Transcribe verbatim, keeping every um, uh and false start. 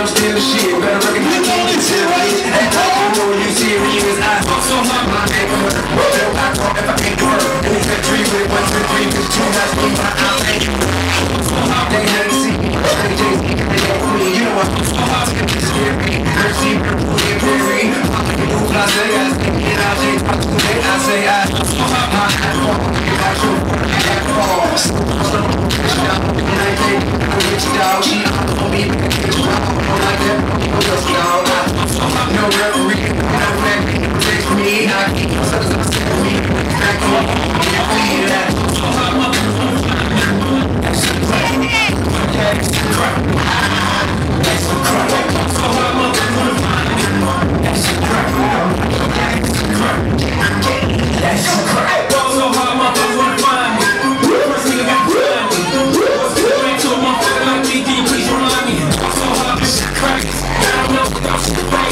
still shit. Better recognize me when you serious. Act like you know when you serious. I fuck so hard, my neighborhood. What the I call if I can't work. And it's that three with one, two, three, cause two nights me, my out ain't you. They hate to see me. They Jay-Z, they ain't queen. You know I'm so hard to get this scary. Mercy, purple, and prairie. I'm like a move, I say, I say, and I say, I say, I say, I so hard, my hat fall. And I show, I got balls. So, and I take, I get you down. She on me, I get you out. I'm like that, no just down. No referee, no back, takes me, I keep suckers up, set me. Back on, get me that. So hard, motherfucker. That's a crack. That's a crack. That's a crack. So hard, motherfucker. That's a crack. That's a crack. That's a crack. So hard, motherfucker, find me. First nigga got to find me. What's the way to a motherfucker like me? Can you please remind me? So hard, that's a crack. I don't know.